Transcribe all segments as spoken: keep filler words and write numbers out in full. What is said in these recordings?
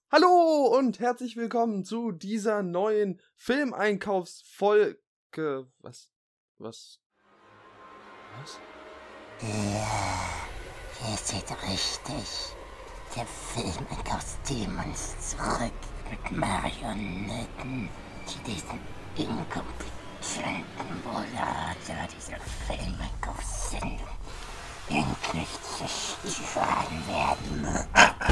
Hallo und herzlich willkommen zu dieser neuen Filmeinkaufsfolge. Was? Was? Was? Ja, ihr seht richtig. Der Filmeinkaufsdemons zurück mit Marionetten, die diesen inkompetenten Brulator dieser Filmeinkaufssendung endlich zerstören werden.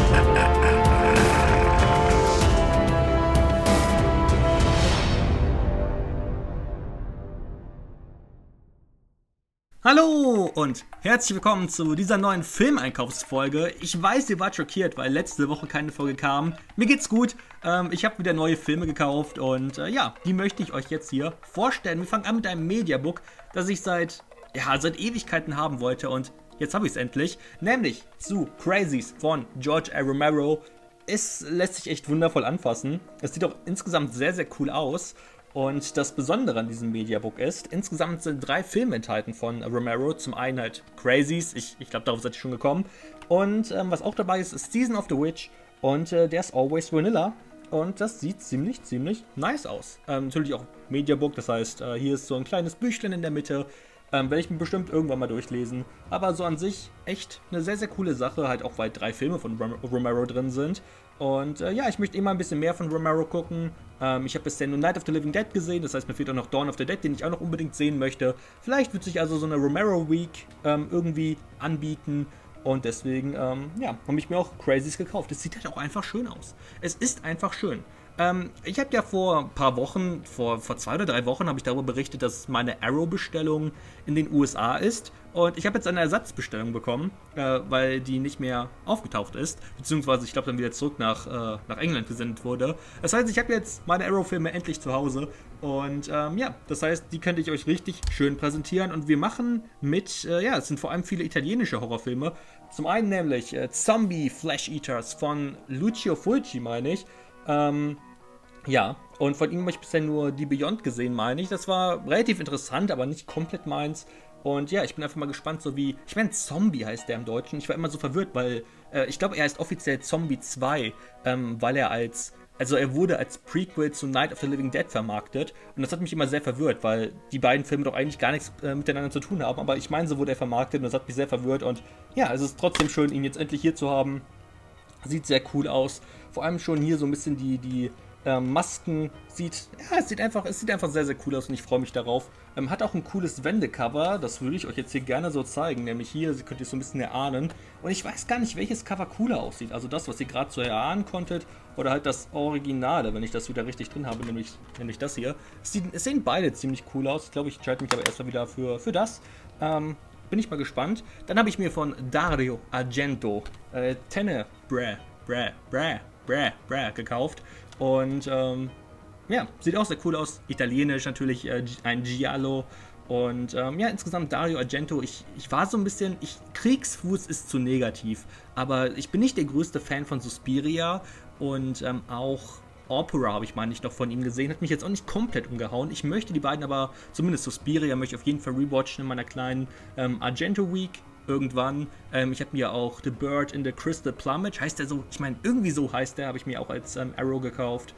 Hallo und herzlich willkommen zu dieser neuen Filmeinkaufsfolge. Ich weiß, ihr wart schockiert, weil letzte Woche keine Folge kam. Mir geht's gut. Ähm, ich habe wieder neue Filme gekauft und äh, ja, die möchte ich euch jetzt hier vorstellen. Wir fangen an mit einem Mediabook, das ich seit, ja, seit Ewigkeiten haben wollte und jetzt habe ich es endlich. Nämlich zu Crazies von George A. Romero. Es lässt sich echt wundervoll anfassen. Es sieht auch insgesamt sehr, sehr cool aus. Und das Besondere an diesem Mediabook ist, insgesamt sind drei Filme enthalten von Romero. Zum einen halt Crazies, ich, ich glaube, darauf seid ihr schon gekommen. Und ähm, was auch dabei ist, ist Season of the Witch. Und äh, der ist Always Vanilla. Und das sieht ziemlich, ziemlich nice aus. Ähm, natürlich auch Mediabook, das heißt, äh, hier ist so ein kleines Büchlein in der Mitte. Ähm, werde ich mir bestimmt irgendwann mal durchlesen. Aber so an sich echt eine sehr, sehr coole Sache. Halt auch, weil drei Filme von Rom Romero drin sind. Und äh, ja, ich möchte immer ein bisschen mehr von Romero gucken. Ähm, ich habe bisher nur Night of the Living Dead gesehen. Das heißt, mir fehlt auch noch Dawn of the Dead, den ich auch noch unbedingt sehen möchte. Vielleicht wird sich also so eine Romero Week ähm, irgendwie anbieten. Und deswegen, ähm, ja, habe ich mir auch Crazies gekauft. Es sieht halt auch einfach schön aus. Es ist einfach schön. Ähm, ich habe ja vor ein paar Wochen, vor, vor zwei oder drei Wochen, habe ich darüber berichtet, dass meine Arrow-Bestellung in den U S A ist. Und ich habe jetzt eine Ersatzbestellung bekommen, äh, weil die nicht mehr aufgetaucht ist. Beziehungsweise, ich glaube, dann wieder zurück nach, äh, nach England gesendet wurde. Das heißt, ich habe jetzt meine Arrow-Filme endlich zu Hause. Und ähm, ja, das heißt, die könnte ich euch richtig schön präsentieren. Und wir machen mit, äh, ja, es sind vor allem viele italienische Horrorfilme. Zum einen nämlich äh, Zombie Flesh Eaters von Lucio Fulci, meine ich. Ähm, Ja, und von ihm habe ich bisher nur die Beyond gesehen, meine ich. Das war relativ interessant, aber nicht komplett meins. Und ja, ich bin einfach mal gespannt, so wie, ich meine, Zombie heißt der im Deutschen. Ich war immer so verwirrt, weil, äh, ich glaube, er heißt offiziell Zombie zwei, ähm, weil er als, also er wurde als Prequel zu Night of the Living Dead vermarktet. Und das hat mich immer sehr verwirrt, weil die beiden Filme doch eigentlich gar nichts äh, miteinander zu tun haben. Aber ich meine, so wurde er vermarktet und das hat mich sehr verwirrt. Und ja, es ist trotzdem schön, ihn jetzt endlich hier zu haben. Sieht sehr cool aus. Vor allem schon hier so ein bisschen die, die ähm, Masken. Sieht, ja, es sieht einfach, es sieht einfach sehr, sehr cool aus und ich freue mich darauf. Ähm, hat auch ein cooles Wendecover, das würde ich euch jetzt hier gerne so zeigen. Nämlich hier, Sie könnt ihr so ein bisschen erahnen. Und ich weiß gar nicht, welches Cover cooler aussieht. Also das, was ihr gerade so erahnen konntet, oder halt das Originale, wenn ich das wieder richtig drin habe, nämlich, nämlich das hier. Es, sieht, es sehen beide ziemlich cool aus. Ich glaube, ich entscheide mich aber erstmal wieder für, für das. Ähm, Bin ich mal gespannt. Dann habe ich mir von Dario Argento äh, Tenebrae, Bra, Bra, Bra, Bra gekauft. Und ähm, ja, sieht auch sehr cool aus. Italienisch natürlich, äh, ein Giallo. Und ähm, ja, insgesamt Dario Argento, ich, ich war so ein bisschen, ich, Kriegsfuß ist zu negativ. Aber ich bin nicht der größte Fan von Suspiria und ähm, auch Opera habe ich, meine ich, noch von ihm gesehen. Hat mich jetzt auch nicht komplett umgehauen. Ich möchte die beiden aber, zumindest Suspiria, möchte ich auf jeden Fall rewatchen in meiner kleinen ähm, Argento Week irgendwann. Ähm, ich habe mir auch The Bird in the Crystal Plumage, heißt der so, ich meine, irgendwie so heißt der, habe ich mir auch als ähm, Arrow gekauft.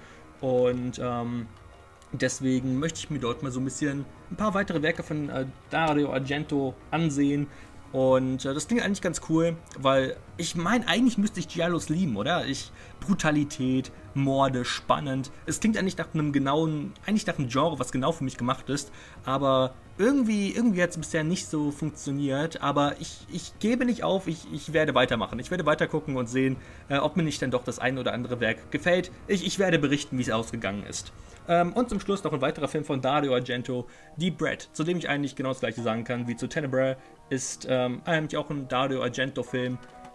Und ähm, deswegen möchte ich mir dort mal so ein bisschen ein paar weitere Werke von äh, Dario Argento ansehen. Und äh, das klingt eigentlich ganz cool, weil ich meine, eigentlich müsste ich Giallos lieben, oder? Ich, Brutalität, Morde, spannend. Es klingt eigentlich nach einem genauen, eigentlich nach einem Genre, was genau für mich gemacht ist. Aber irgendwie, irgendwie hat es bisher nicht so funktioniert. Aber ich, ich gebe nicht auf, ich, ich werde weitermachen. Ich werde weitergucken und sehen, äh, ob mir nicht dann doch das ein oder andere Werk gefällt. Ich, ich werde berichten, wie es ausgegangen ist. Ähm, und zum Schluss noch ein weiterer Film von Dario Argento, Deep Bread, zu dem ich eigentlich genau das gleiche sagen kann wie zu Tenebrae, ist ähm, eigentlich auch ein Dario Argento-Film.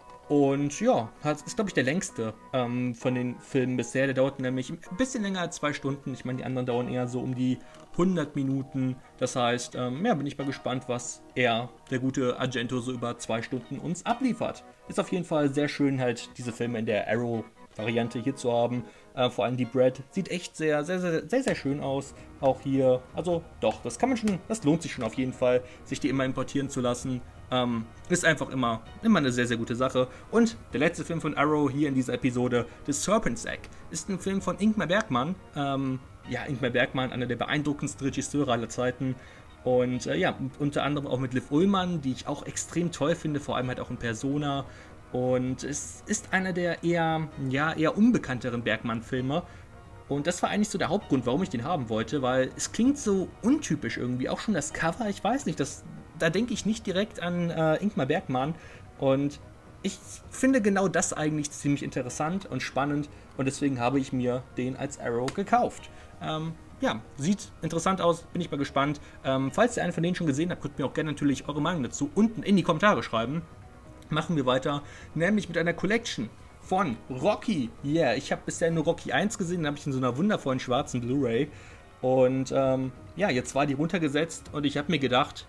Und ja, ist, glaube ich, der längste ähm, von den Filmen bisher. Der dauert nämlich ein bisschen länger als zwei Stunden. Ich meine, die anderen dauern eher so um die hundert Minuten. Das heißt, ähm, ja, bin ich mal gespannt, was er, der gute Argento, so über zwei Stunden uns abliefert. Ist auf jeden Fall sehr schön, halt diese Filme in der Arrow-Variante hier zu haben. Äh, vor allem die Bread sieht echt sehr, sehr, sehr, sehr, sehr schön aus. Auch hier, also doch, das kann man schon, das lohnt sich schon auf jeden Fall, sich die immer importieren zu lassen. Ähm, ist einfach immer, immer eine sehr, sehr gute Sache. Und der letzte Film von Arrow hier in dieser Episode, The Serpent's Egg, ist ein Film von Ingmar Bergman. Ähm, ja, Ingmar Bergman, einer der beeindruckendsten Regisseure aller Zeiten. Und äh, ja, unter anderem auch mit Liv Ullmann, die ich auch extrem toll finde, vor allem halt auch in Persona. Und es ist einer der eher, ja, eher unbekannteren Bergman-Filme. Und das war eigentlich so der Hauptgrund, warum ich den haben wollte, weil es klingt so untypisch irgendwie. Auch schon das Cover, ich weiß nicht, das, da denke ich nicht direkt an äh, Ingmar Bergman. Und ich finde genau das eigentlich ziemlich interessant und spannend. Und deswegen habe ich mir den als Arrow gekauft. Ähm, ja, sieht interessant aus, bin ich mal gespannt. Ähm, falls ihr einen von denen schon gesehen habt, könnt ihr mir auch gerne natürlich eure Meinung dazu unten in die Kommentare schreiben. Machen wir weiter, nämlich mit einer Collection von Rocky. Yeah, ich habe bisher nur Rocky eins gesehen, den habe ich in so einer wundervollen schwarzen Blu-ray. Und ähm, ja, jetzt war die runtergesetzt und ich habe mir gedacht,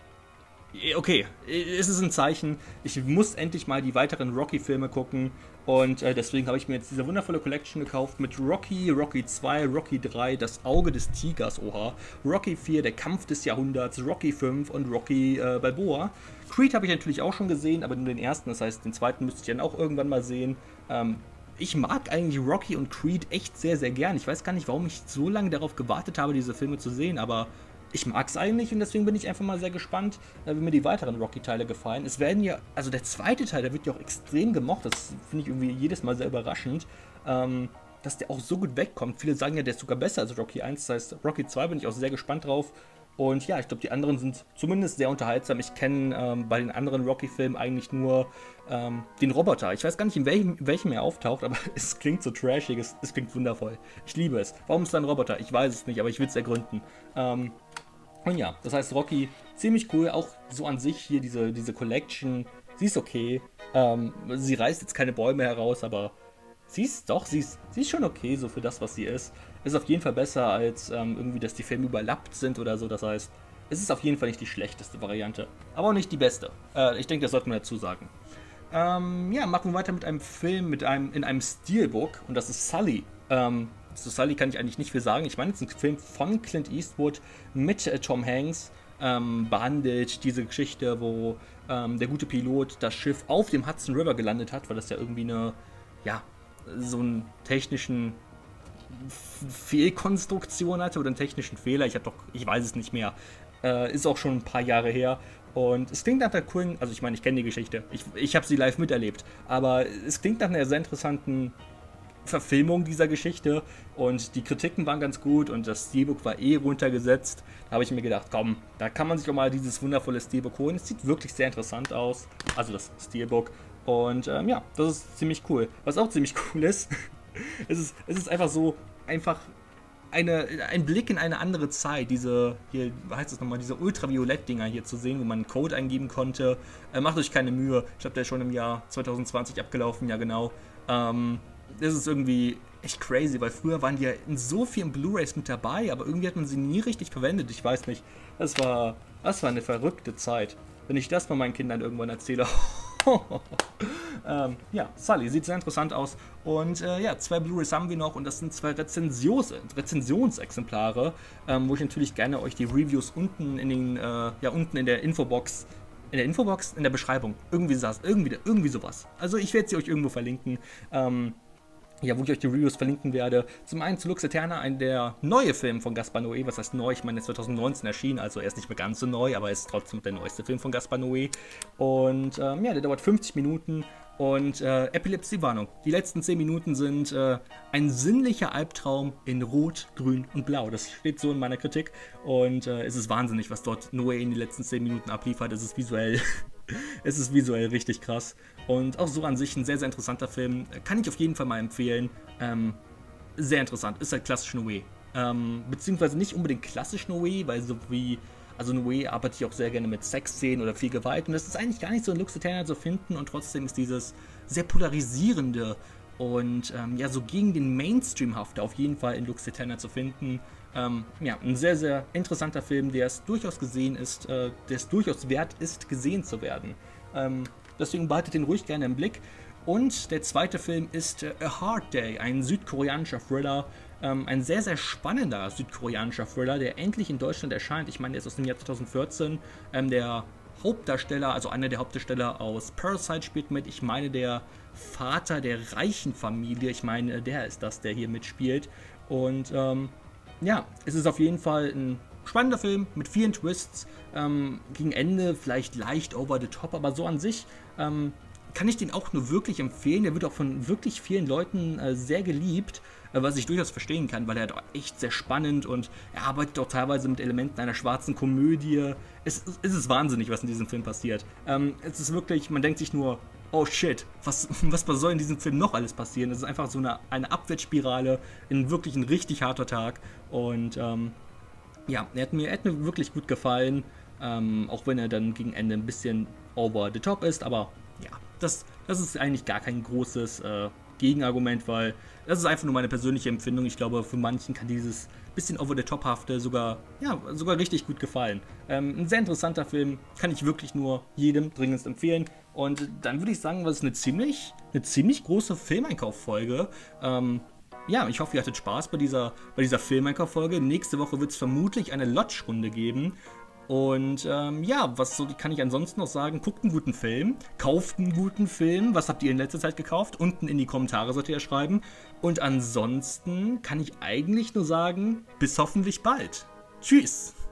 okay, es ist ein Zeichen, ich muss endlich mal die weiteren Rocky-Filme gucken. Und äh, deswegen habe ich mir jetzt diese wundervolle Collection gekauft mit Rocky, Rocky zwei, Rocky drei, Das Auge des Tigers, oha, Rocky vier, Der Kampf des Jahrhunderts, Rocky fünf und Rocky äh, Balboa. Creed habe ich natürlich auch schon gesehen, aber nur den ersten, das heißt, den zweiten müsste ich dann auch irgendwann mal sehen. Ähm, ich mag eigentlich Rocky und Creed echt sehr, sehr gern. Ich weiß gar nicht, warum ich so lange darauf gewartet habe, diese Filme zu sehen, aber ich mag es eigentlich und deswegen bin ich einfach mal sehr gespannt, wie mir die weiteren Rocky-Teile gefallen. Es werden ja, also der zweite Teil, der wird ja auch extrem gemocht, das finde ich irgendwie jedes Mal sehr überraschend, ähm, dass der auch so gut wegkommt. Viele sagen ja, der ist sogar besser als Rocky eins, das heißt, Rocky zwei bin ich auch sehr gespannt drauf. Und ja, ich glaube, die anderen sind zumindest sehr unterhaltsam. Ich kenne ähm, bei den anderen Rocky-Filmen eigentlich nur ähm, den Roboter. Ich weiß gar nicht, in welchem, in welchem er auftaucht, aber es klingt so trashig, es, es klingt wundervoll. Ich liebe es. Warum ist da ein Roboter? Ich weiß es nicht, aber ich will es ergründen. Ähm, und ja, das heißt, Rocky, ziemlich cool. Auch so an sich hier, diese, diese Collection, sie ist okay. Ähm, sie reißt jetzt keine Bäume heraus, aber sie ist doch, sie ist, sie ist schon okay, so für das, was sie ist. Ist auf jeden Fall besser, als ähm, irgendwie, dass die Filme überlappt sind oder so. Das heißt, es ist auf jeden Fall nicht die schlechteste Variante. Aber auch nicht die beste. Äh, ich denke, das sollte man dazu sagen. Ähm, ja, machen wir weiter mit einem Film mit einem, in einem Steelbook. Und das ist Sully. Ähm, zu Sully kann ich eigentlich nicht viel sagen. Ich meine, es ist ein Film von Clint Eastwood mit äh, Tom Hanks. Ähm, behandelt diese Geschichte, wo ähm, der gute Pilot das Schiff auf dem Hudson River gelandet hat, weil das ja irgendwie eine, ja, so einen technischen Fehlkonstruktion hatte oder einen technischen Fehler. Ich habe doch, ich weiß es nicht mehr. Äh, ist auch schon ein paar Jahre her. Und es klingt nach der coolen, also ich meine, ich kenne die Geschichte. Ich, ich habe sie live miterlebt. Aber es klingt nach einer sehr interessanten Verfilmung dieser Geschichte. Und die Kritiken waren ganz gut und das Steelbook war eh runtergesetzt. Da habe ich mir gedacht, komm, da kann man sich auch mal dieses wundervolle Steelbook holen. Es sieht wirklich sehr interessant aus. Also das Steelbook. Und ähm, ja, das ist ziemlich cool. Was auch ziemlich cool ist, es ist, es ist einfach so, einfach eine, ein Blick in eine andere Zeit. Diese, hier, was heißt das nochmal, diese Ultraviolett-Dinger hier zu sehen, wo man einen Code eingeben konnte. Äh, macht euch keine Mühe. Ich glaube, der ist schon im Jahr zwanzig zwanzig abgelaufen, ja genau. Ähm, das ist irgendwie echt crazy, weil früher waren die ja in so vielen Blu-Rays mit dabei, aber irgendwie hat man sie nie richtig verwendet. Ich weiß nicht. Das war, das war eine verrückte Zeit. Wenn ich das mal meinen Kindern irgendwann erzähle. ähm, ja, Sully sieht sehr interessant aus. Und äh, ja, zwei Blu-rays haben wir noch und das sind zwei Rezensions Rezensionsexemplare, ähm, wo ich natürlich gerne euch die Reviews unten in den, äh, ja, unten in der Infobox, in der Infobox, in der Beschreibung, irgendwie saß, irgendwie, irgendwie sowas. Also ich werde sie euch irgendwo verlinken. Ähm, Ja, wo ich euch die Reviews verlinken werde. Zum einen zu Lux Eterna, ein der neue Film von Gaspar Noé. Was heißt neu? Ich meine, er ist zwanzig neunzehn erschienen, also er ist nicht mehr ganz so neu, aber er ist trotzdem der neueste Film von Gaspar Noé. Und ähm, ja, der dauert fünfzig Minuten. Und äh, Epilepsie-Warnung. Die letzten zehn Minuten sind äh, ein sinnlicher Albtraum in Rot, Grün und Blau. Das steht so in meiner Kritik. Und äh, es ist wahnsinnig, was dort Noé in den letzten zehn Minuten abliefert. Es ist visuell. Es ist visuell richtig krass. Und auch so an sich ein sehr, sehr interessanter Film. Kann ich auf jeden Fall mal empfehlen. Ähm, sehr interessant. Ist halt klassisch Noé. Ähm, beziehungsweise nicht unbedingt klassisch Noé, weil so wie... Also Noé arbeitet ja auch sehr gerne mit Sexszenen oder viel Gewalt. Und das ist eigentlich gar nicht so in Lux Eterna zu finden. Und trotzdem ist dieses sehr polarisierende und ähm, ja so gegen den Mainstream-hafte auf jeden Fall in Lux Eterna zu finden. Ähm, ja, ein sehr, sehr interessanter Film, der es durchaus gesehen ist, äh, der es durchaus wert ist, gesehen zu werden. Ähm, deswegen behaltet den ruhig gerne im Blick. Und der zweite Film ist äh, A Hard Day, ein südkoreanischer Thriller. Ähm, ein sehr, sehr spannender südkoreanischer Thriller, der endlich in Deutschland erscheint. Ich meine, der ist aus dem Jahr zwanzig vierzehn. Ähm, der Hauptdarsteller, also einer der Hauptdarsteller aus Parasite spielt mit. Ich meine, der Vater der reichen Familie, ich meine, der ist das, der hier mitspielt. Und ähm, ja, es ist auf jeden Fall ein spannender Film mit vielen Twists. Ähm, gegen Ende vielleicht leicht over the top, aber so an sich ähm, kann ich den auch nur wirklich empfehlen. Der wird auch von wirklich vielen Leuten äh, sehr geliebt, äh, was ich durchaus verstehen kann, weil er halt echt sehr spannend und er arbeitet auch teilweise mit Elementen einer schwarzen Komödie. Es, es ist wahnsinnig, was in diesem Film passiert. Ähm, es ist wirklich, man denkt sich nur, oh shit, was, was soll in diesem Film noch alles passieren? Es ist einfach so eine, eine Abwärtsspirale, in wirklich ein richtig harter Tag. Und ähm, ja, er hat, mir, er hat mir wirklich gut gefallen, ähm, auch wenn er dann gegen Ende ein bisschen over the top ist, aber ja, das, das ist eigentlich gar kein großes äh, Gegenargument, weil das ist einfach nur meine persönliche Empfindung. Ich glaube, für manchen kann dieses bisschen over-the-top-hafte sogar, ja, sogar richtig gut gefallen. Ähm, ein sehr interessanter Film, kann ich wirklich nur jedem dringendst empfehlen. Und dann würde ich sagen, das ist eine ziemlich, eine ziemlich große Filmeinkauffolge. Ähm, ja, ich hoffe, ihr hattet Spaß bei dieser, bei dieser Filmeinkauffolge. Nächste Woche wird es vermutlich eine Lodge-Runde geben. Und ähm, ja, was so, kann ich ansonsten noch sagen? Guckt einen guten Film, kauft einen guten Film. Was habt ihr in letzter Zeit gekauft? Unten in die Kommentare sollt ihr ja schreiben. Und ansonsten kann ich eigentlich nur sagen, bis hoffentlich bald. Tschüss!